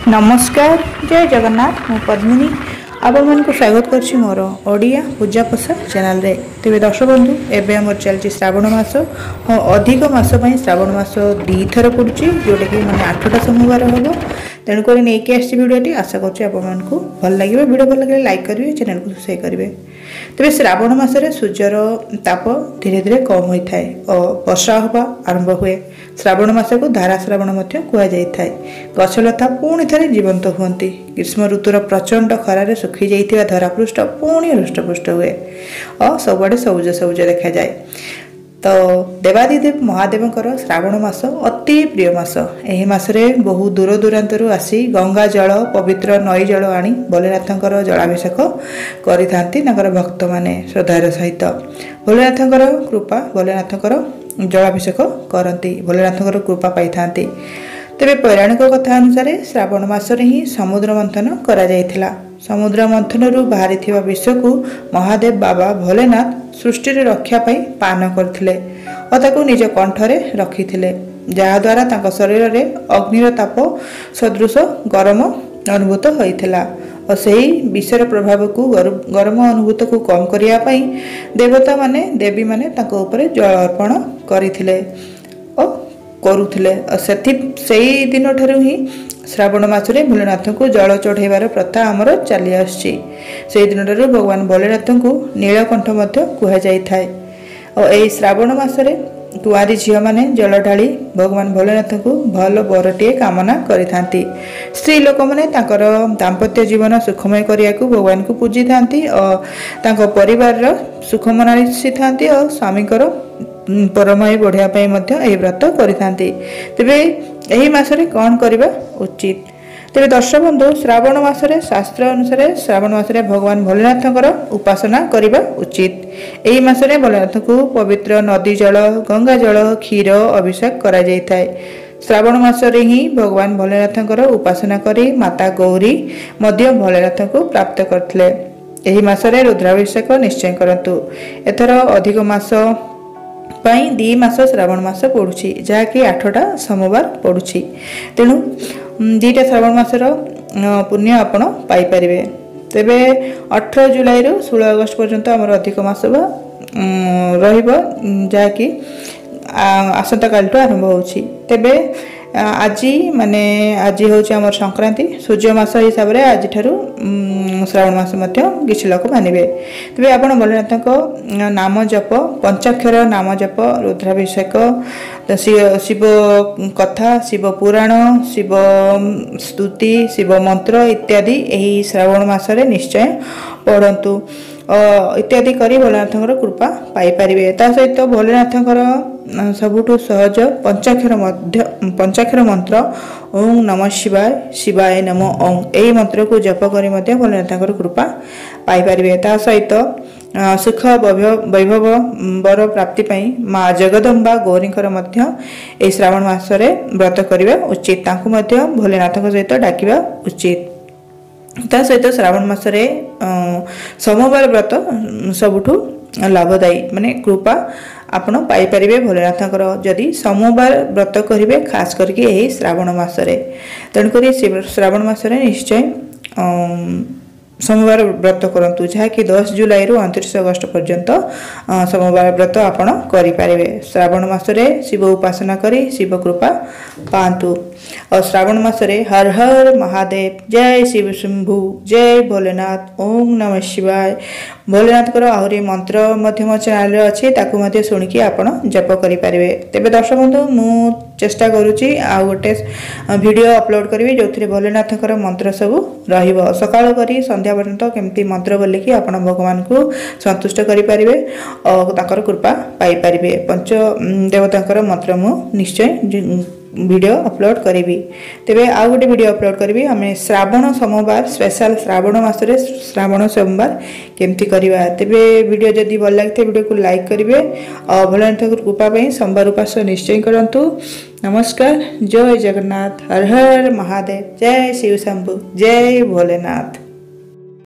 नमस्कार जय जगन्नाथ मु पद्मिनी आपण मन को स्वागत करछि मोर ओडिया पूजा प्रसाद चैनल रे। तेबे दर्शक बंधु एबे हमर चलछि श्रावण मास अधिक मास पई श्रावण मास दी थर पड़ुछि जोटा कि माने 8टा सोमवार हबो। तेणु करी नै के आछि वीडियोटी आशा करछि आपण मन को भल लागिबे। वीडियो भल लागे लाइक करिवे, चैनल को सब्सक्राइब करिवे। तेबे श्रावण मास रे सूर्यर ताप धीरे धीरे कम होई थाए और वर्षा होबा आरंभ हुए। श्रावण मास को धारा श्रावण मध्य कुआ जाई थाए। गछलता पुणी थरे जीवंत हुअंती। ग्रीष्म ऋतुर प्रचंड खरारे सुखी जाइथिबा धरापृष्ठ पुणी हृष्टपुष्ट हुए और सबुआडे सबुज सबुज देखा जाए। तो देवादिदेव महादेवंकर श्रावण मास अति प्रिय मास। एही मासरे बहु दूर दूरांतरु आसी गंगा जल पवित्र नई जल आनी भोलेनाथंकर जलाभिषेक करिथांती तांकर भक्त माने श्रद्धार सहित। भोलेनाथंकर कृपा भोलेनाथंकर जलाभिषेक करती भोलेनाथंकर कृपा पाई। तेबे पौराणिक कथा अनुसार श्रावण मासरे ही समुद्र मंथन करा जायथिला। समुद्र मंथनरु बाहरिथिबा विष को महादेव बाबा भोलेनाथ सृष्टि रक्षा पाई पान करथिले और ताकू निज कंठरे रखिथिले, जहा द्वारा तांको शरीर रे अग्निर ताप सदृश गरम अनुभूत होइथिला। और सही विषर प्रभाव को गरम अनुभूत को कम करिया पाई देवता माने देवी माने तांको ऊपर जल अर्पण करिथिले और करुथिले। से दिन ठारू ही श्रावण मासरे भोलेनाथ को जल चढ़ाइबार प्रथा आमर चली आसी। से दिन ठारू भगवान भोलेनाथ को नीलकंठ मध्य कुहा जाई थाए। और यही श्रावण मासरे कुआरी झील माने जल ढाली भगवान भोलेनाथ को भल बरटीए कामना करिथांती। स्त्री लोक माने तांकर दाम्पत्य जीवन सुखमय करिया को भगवान को पूजी थांती और तांको परिवार सुख मनासी थांती और स्वामीकर परमय बढ़िया पाई मध्य एही व्रत करिथांती। तेबे एही मासरे कोन करिबा उचित? तेबे दर्शक बंधु श्रावण मासरे शास्त्र अनुसार श्रावण मासरे भगवान भोलेनाथंकर उपासना करिबा उचित। एही मासरे भोलेनाथ को पवित्र नदी जल गंगा जल क्षीर अभिषेक करा जाय थाए। श्रावण मासरे ही भगवान भोलेनाथंकर उपासना करी माता गौरी मध्य भोलेनाथ को प्राप्त करथिले। एही मासरे रुद्राभिषेक निश्चय करंतु। एथर अधिक मास पाई दी मास श्रावण मास पड़ुछि जहाँकि 8टा सोमवार पड़ुछि। तेणु 2टा श्रावण मासर पुण्य आपण पाई परिबे। तेबे 18 जुलाई रु 16 अगस्त पर्यंत हमर अधिक मास रहिबो जहाँकि आसंता कालटो आरंभ होछि। तेबे आज माने आज होछि हमर संक्रांति सूर्य मास हिसाब रे आज ठारू श्रावण मास मध्य किछि लोक मानिबे। तेबे आपण भोलेनाथक नाम जप पंचाक्षर नाम जप रुद्राभिषेक शिव कथा शिव पुराण शिव स्तुति शिव मंत्र इत्यादि एही श्रावण मास रे निश्चय पढ़ंतु इत्यादि करी भोलेनाथंकर कृपा पाई परिबे। ता सहित भोलेनाथंकर सबुठु सहज पंचाक्षर मंत्र ओम नमः शिवाय शिवाय नमः ओम एही मंत्र को जप करी मध्य भोलेनाथंकर कृपा पाई परिबे। ता सहित सुख वैभव बर प्राप्ति पाई माँ जगदम्बा गौरींकर मध्य ए श्रावण मासरे व्रत करिबा उचित। तांकु मध्य भोलेनाथक सहित डाकिबा उचित। ता सहित श्रावण मासरे सोमवार व्रत सबुठु लाभदायी माने कृपा आपण पाई परिबे भोलेनाथंकर जदि सोमवार व्रत करिवे खास करके एही श्रावण मासरे। तेणु करी श्रावण मासरे निश्चय सोमवार व्रत करंतु जहाँकि 10 जुलाई रु 29 अगस्त पर्यंत सोमवार व्रत आपण करि पारिबे। श्रावण मासरे शिव उपासना करी शिव कृपा पांतु। और श्रावण मासरे हर हर महादेव जय शिव शंभु जय भोलेनाथ ओम नमः शिवाय भोलेनाथ आहरी मंत्र मध्यम चैनल अच्छे ताकू मध्य शुणिकी आपण जप करि पारिबे। तेबे दर्शक बंधु मु चेष्टा करूची आ गोटे वीडियो अपलोड करी जो भोलेनाथकर मंत्र सब रहिबो। सकाळ करी संध्या पर्यंत केमती मंत्र बोलिकी आपण भगवान को संतुष्ट करि पारिबे और ताकर कृपा पाई पारिबे। पंच देवतांकर मंत्र मु निश्चय वीडियो अपलोड करी। तेबे आ गोटे वीडियो अपलोड करी हमें श्रावण सोमवार स्पेशल श्रावण मासरे श्रावण सोमवार केमती करवा। तेबे वीडियो जदि भल लगे वीडियो को लाइक करेंगे और भोलेनाथ कृपा पाई सोमवार उपास निश्चय करंतु। नमस्कार जय जगन्नाथ हर हर महादेव जय शिव शंभु जय भोलेनाथ।